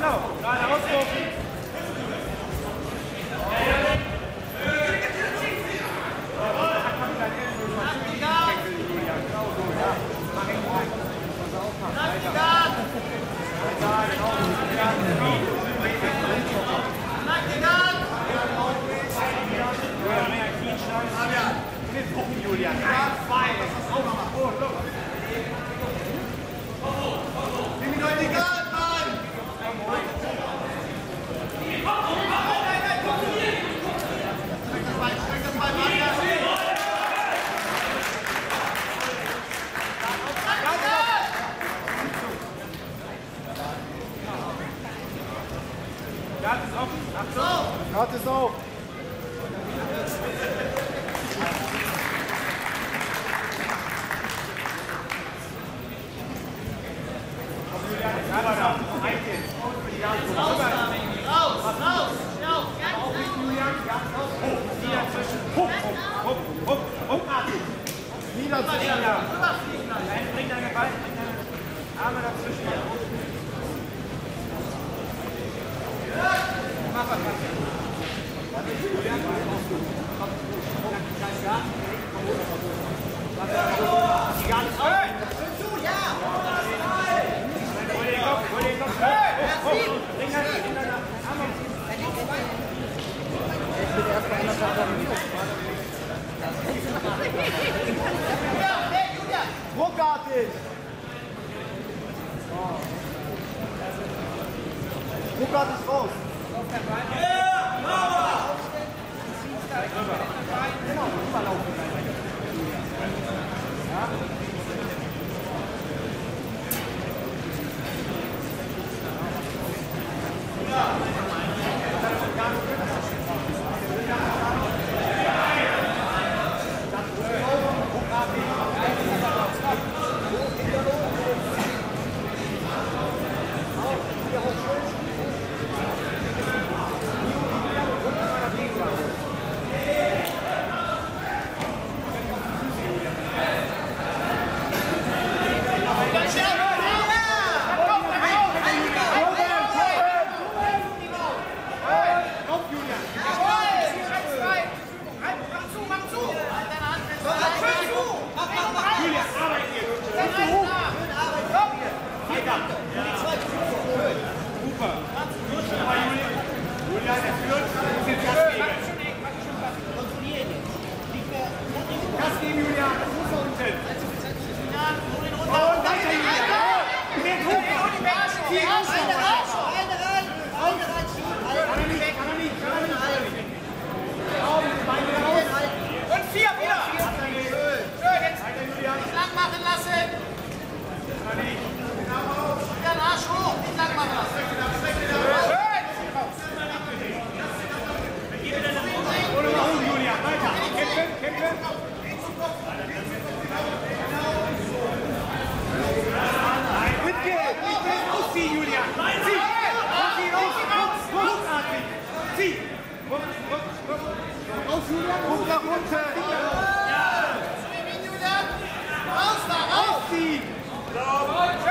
Genau, gerade ausrufen. Julian, 1, 2, das ist auch nochmal. Oh, look. Nimm ihn heute die Garten, Mann! Streck das Bein, Maria! Garten ist offen. Achtung! Garten ist auf! Wieder dazwischen, ja. Bring deine Beine, Arme dazwischen. Mach was, die gar nicht auf. Hol den Kopf, hol den Kopf. Bring deine Arme. Ich bin erst mal in der Druckartig! Druckartig raus! Ja, Mama! Genau, überlaufen. Ja? Guck nach unten! Ja! Raus da, raus! Rausziehen!